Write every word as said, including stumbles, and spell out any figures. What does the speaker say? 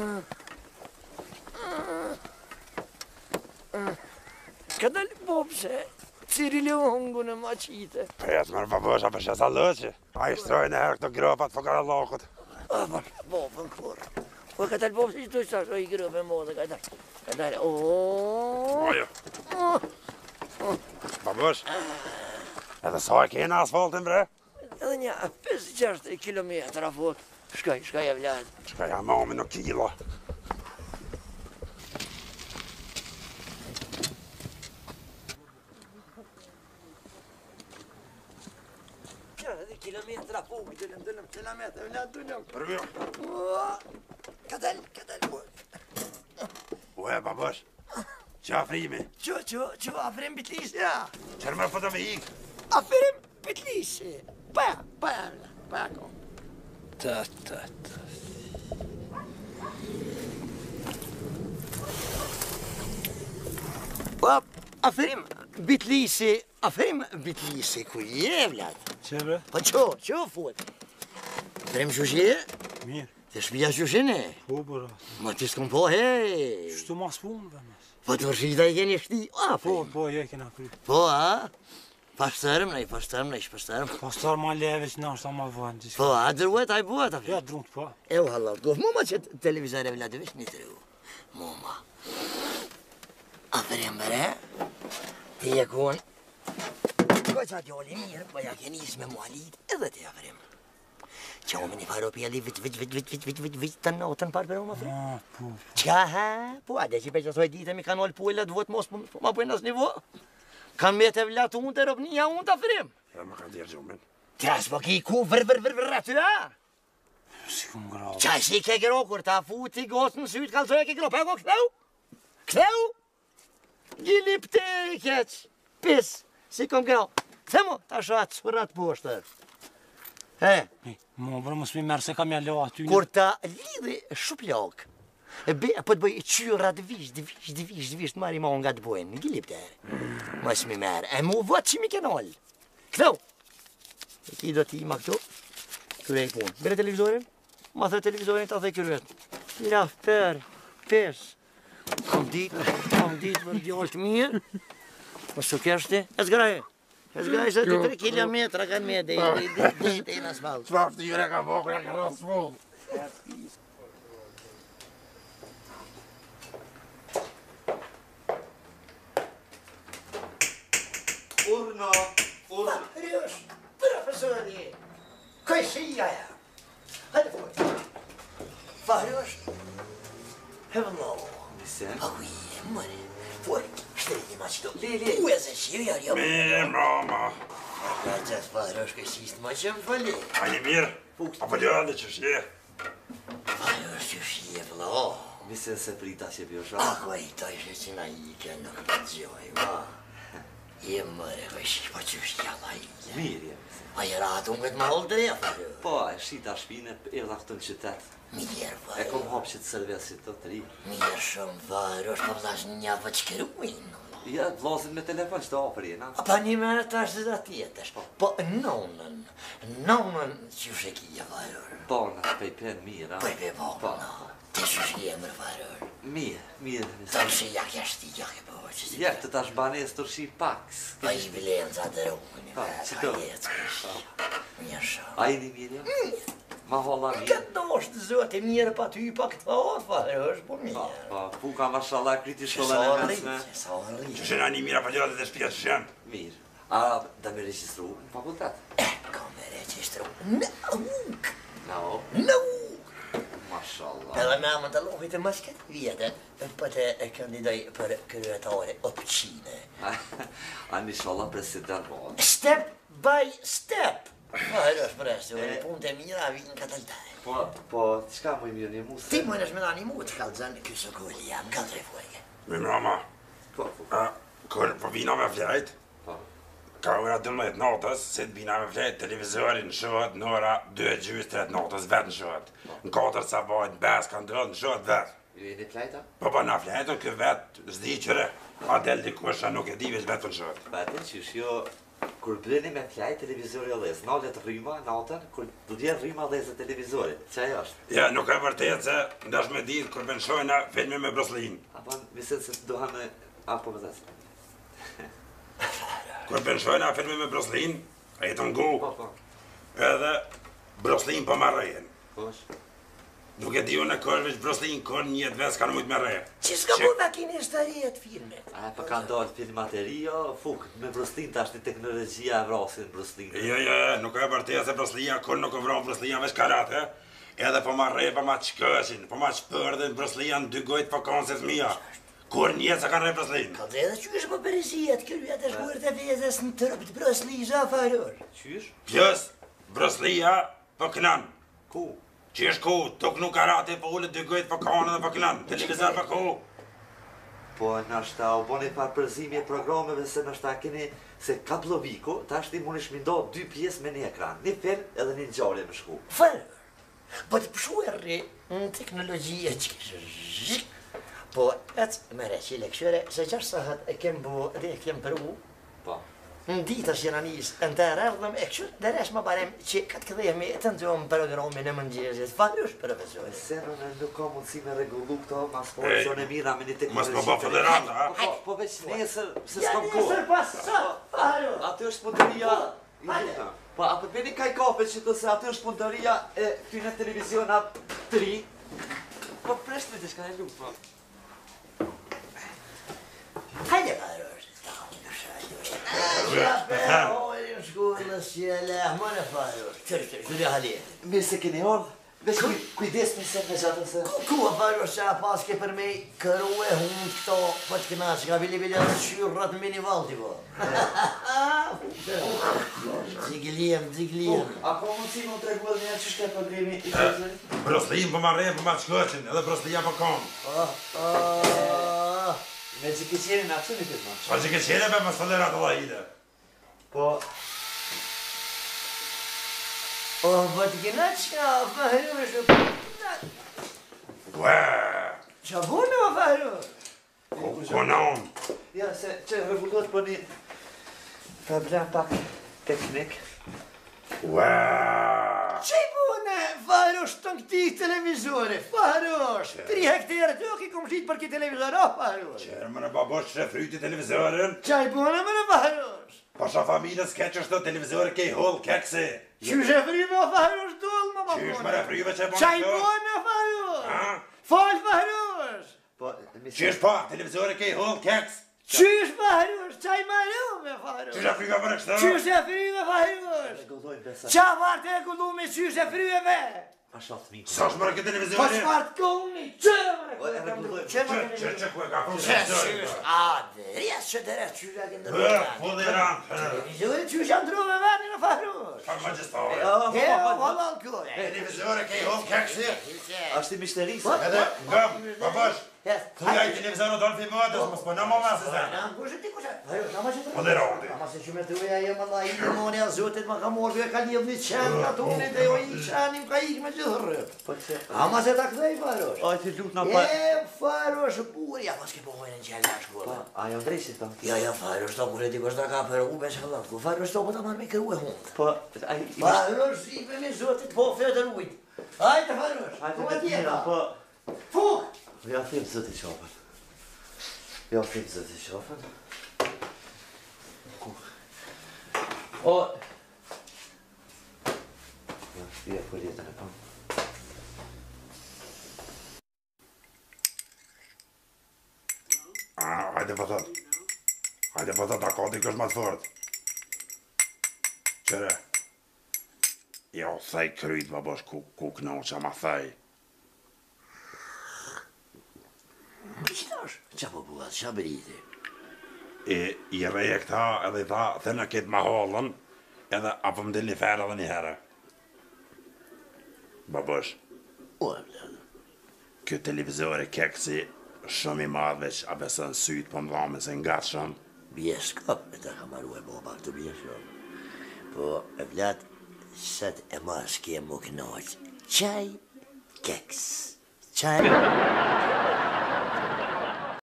Cadê o bobse? Cyril och hungarna machita. Vet man vad börsa för sig löse? Ai ströjne här och gröpat för alla laget. Ah, vad boben kvar. Och cadê o bobse du sa så i gruppen måste cadê? Cadê? Åh. Oj. Vad börs? Är det så att en asfalten bre? Ja, fyrtio kilometer av folk. Ska ska jag vilja. Ska jag ha med några kilo? Kilometer av folk, det är en kilometer, vill jag dunna. Hörru. Kadel, kadel. Och är vad börs? Kör fri mig. Kör, kör, kör, afrem bitlis, ja. Kör mig på det vig. Afrem bitlis. Bär, bär, bär kom. Ta, ta, ta. Vad? Afrem bitlisi, afrem bitlisi, ku jävlar. Çevre. Vad kör, kör fort. Afrem şuşe. Mir. Det spia şuşe ne? Po bura. Ma ti skon på, hej. Shtu mas punë dhe mes. Vad du skida igen i sti? Ah, Po, po. po, je kena kry. Po, a? Pastarım nej, pastarım nej, pastarım. Pastar ma leve që na është ama vën. Po, a dërguet ai buat afrem. Ja drumt po. Evo halal, gof mama që televizor evladı vish ne tru. Mama. Afrem bare. Ti yakun. Koça joli mir, baya keni isme mualid. Evet afrem. Çavmin i faro pjeli vit vit vit vit vit vit vit vit tan notën par për unë afrem. Ah, po. Qa ha? Po, a dhe që peqa soj ditë mi kanol puelet vot mos ma bëjnë as nivo. Kan me të vlat unë të robnia unë të afrem. Ja, man kan dirë gjumin. Tras po ki ku vër vër vër vër aty ha? Si kum grau. Qa si ke gro kur ta futi gosën syt kalzoj ke gro pa go knau? Knau? Gjilip te keq. Pis, si kom gro. Themo, ta shat surat poshtër. He, Mi, mo bro mos mi merr se kam ja la aty. kur ta lidhi shuplak. E be, po të bëj qyra dëvish, dëvish, dëvish, dëvish, të marri ma nga të bojnë, në gjilip të herë. Mos mi merë, e mu vëtë që mi kenal. Këtau. E ki do ti ma këtu, kërë e punë. Bere televizorin, ma thë televizorin të thë kërët. Ja, për, pes. Kam ditë, kam ditë më djallë të mirë. Mos të keshti, e zgraj. E zgraj se të tre kilometra kanë me dhe, dhe dhe në asfalt. Svart i jure ka vokra ka asfalt. Urna, urna. Rörs, professori. Kaj shia ja. Hadi fort. Vad rörs? Hello. Sen. Aui, mare. Fort. Shteri ma qdo. Lili. U e se shia ja. Mir, mama. Ja, qas vad rörs kaj sist ma qëm fali. Ani mirë. Apo ljëllë që shje. Vad rörs që shia vla. Mislim se prita që bjosha. Ako i ta ishe që na i ke nuk të gjoj, ma. Je mare, kaj shi pa që shia la i. Mirë jemi. A i ratë unë këtë ma hollë dreja, fari. Po, e shita shpine, erdha këtu në qytet. Mirë, E fari. kom hapë që të servisit të të ri. Mirë shumë, fari, është pa vlash një vë që këruin. Ja, vlazin me telefon që të hapër jena. A pa një mërë të ashtë dhe tjetësh. Po, nonën, nonën që shekia, fari. Bana, pejpen mirë, Po i a? be bona. Ti që shkjemër, fari. Mirë, mirë. Ta që jak jashti, jak e po, që si. Ja, të tash banes të rshi paks. Pa i bilen za të rukën, Pa, pa që do? jetë këshi. Një shumë. A i një mirë jam? Ma holla mirë. Këtë do është zëtë mirë pa ty, pa këto, fari, është po Pa, mirë. pa, puka mashallah kriti Që shkollën sa e rritë, mesme. që sa Që rritë. shena një mirë apo ljëllë dhe shpia që shenë. Mirë. A, da me registru në fakultet? E, ka me registru. Në uk, Na, o, në uk. mashallah. Edhe me amën të lohit e mas këtë vjetë, për të kandidoj për kryetare opqine. A, inshallah president po. Step by step. Hajde është prestu, në punë të mira vinë kataltaj. Po, po, qka mu i mirë një musë? Ti më nësh me da një mu të kalëzën kësë kulli jam, kalëzë e fuege. Mi mama. Po, po, A, kur po vina me flajt, po. ka ora dëmëdhjetë natës, se të bina me flajt, televizorin në shohet në ora dy gjys tret natës vetë në shohet. Në katër sabajt, në bes kanë dëllë në shohet vetë. Ju e një plajta? Po po na flajtën kë vetë zdi qëre. A del dikush a nuk e di veç vetë në shohet. Bate që është jo kur bleni me flaj televizori allez, nalet rryma natën, kur do t'jen rryma allez e televizorit. Çaj është? Ja, nuk e vërtet se ndash me ditë kur benshojna filmi me Bruslin. Apo mislim se do hanë apo më thas. Kur benshojna filmi me Bruslin, a jetën gu, Po, po. edhe Bruslin po marrejën. Posh. Nuk e di unë kur veç Bruslin kur një jetë ves kanë mujtë me reje. Që s'ka bu makinistëria të filmet? A po ka dalë filmat e ri, jo, fuk, me Bruslin tash një teknologjia e vrasin Bruslin. Jo, jo, nuk e vërtet se Bruslia kur nuk e vron Bruslia veç karate. Edhe po marrejë, po ma qkëshin, po ma qpërdhin Bruslia në dy gojtë po konset mija. Kur një se kanë rejë Bruslin. Ka dhe edhe që është më përësia të kërë të shkuar të vezës në tërp të Brusli Zafaror. Qysh? Plus, Bruslia po kënan. Ku? Që është ku, tuk nuk karate po ullë dy gojtë po kanë dhe po kënan. Televizor po ku. Po nashta u boni parpërzimi e programeve se nashta keni se Kaploviko, tash ti mundesh mi ndo dy pjesë me një ekran, një film edhe një ngjarje me shku. Faror. Po të pëshuarri në teknologjia që kështë zhik. Po, atë më reqile këshore, se qashtë sahat e kem bu dhe e kem përvu. Po. Në ditës jena njësë, në të rrëdhëm e këshur, dhe resh më barem që katë këdhejme të nëzohëm programin e mëngjezit. Farësh, profesor. Se në nuk ka mundësi me regullu këto, mas po që në mira me një teknologi. Mas po po federanta, ha? Po, po veç nesër, se Ja s'kam kohë. nesër pas sa, farësh. Aty është punëtoria. Hajde. Po, apo të veni kaj kafe që të se aty është punëtoria e këtyne televizionat të ri. Po, presht me të shka e lup, po. Hajde, farësh. Ja, për hojnë në shkollës që e lehmën e farësh. Qërë, qërë, qërë halje. Mirë se keni ardhë, veç kuj- kujdes me se me gjatën se... Ku a farësh që a paske për me këru e hundë këto, po të këna që ka vili vili edhe shyrrat në mini valti, po. Zigliem, zigliem. A ka mundësi më të regu edhe një që shke programi i televizorit? Bruslin po marrejë po ma qkëshin, edhe Bruslia po kanë. Oh, oh. Me që ke qeni në atë një këtë ma. Po që ke qene me më sëllerat Allah ide. Po, Oh, po të këna që a farësh e përë. Ue, Qa bunë o farësh? konon. ja, se që rregullohet po një problem pak teknik. Ue. Që i bunë farësh të në këti televizore? Farësh, tri hektarë të ki kom shqit për ki televizor, o farësh. Qërë më në babosh që fryti televizorin. Qa i bunë më në farësh? Pasha familës keq është të televizori ke i hull keksi. Qysh e fryme o farësh dull më më Qysh më refryve që e Qa i bonë këto? bunë farësh? Ha? Fal farësh? Po, mi Qysh pa, televizori ke i hull keks. Qysh farësh? Qa i maru me farësh? Qysh e fryve për e kështë? Qysh e fryme farësh? Regullojnë besa. Qa varte e kullu me qysh e fryme? A shatë mi. Sa është mërë këtë Po televizori? shfart kullni, qërë më O, e rregullohet. Qërë Që, më që, që ku e ka fru Qërë televizori? qysh, a, dhe, jes që të rest qysh e këndë Bë, fudirant. Televizori qysh janë tru me verni në farësh? Pa magjistore. E, o, valal kore. Televizori ke i hull keksi. Ashtë i mishterisë. Po, Edhe, ngëm, babosh. Jes, Thuja i televizori do në filmatës, mos po në më masë se. Na kushe ti kushe? Farësh, nama që të Po dhe rodi. Ama se që me të uja jem Allah i përmoni a zotit ma ka morë, ka një dhvi qenë, ka tonit e jo i qenim ka ik me gjithë rrët. Po që... Ama se ta këthej farësh. A, ti lutë në pa... E, farësh, buri, ja, pas ke pohojnë në qenë në shkollë. A, janë drejshit ta. Ja, ja, farësh, ta kushe ti kështë ta ka për u me shkallat, ku farësh ta po ta marrë me kërru e hundë. Po, a, i... Farësh, i për me zotit po fetër ujtë. Hajde, farësh, Hajde, ku të e tjeta. po... Fuk! Ja, thim zëti qafën. Ja, thim zëti qafën. Ku? O... Ja, ja, po jetën e pamë. Ah, hajde po thot. Hajde po thot, a ka dikush më të fort. Qëre. Ja, o thaj kryt, babosh, ku, ku knoqa ma thaj. Qëtash? Qa po buat, qa bëriti? E, i reje këta edhe i tha, thëna ketë ma hallën, edhe apo më dilni ferë edhe një herë. Babosh, O, e bledë. kjo televizori keksi shumë i madhe që a besën sytë po më dhame se nga shumë. Bjeskop me ta ka maru e boba këtu bjeskop. Po, e bledë, sët e ma s'ke mu knaq. Qaj, keks. Qaj...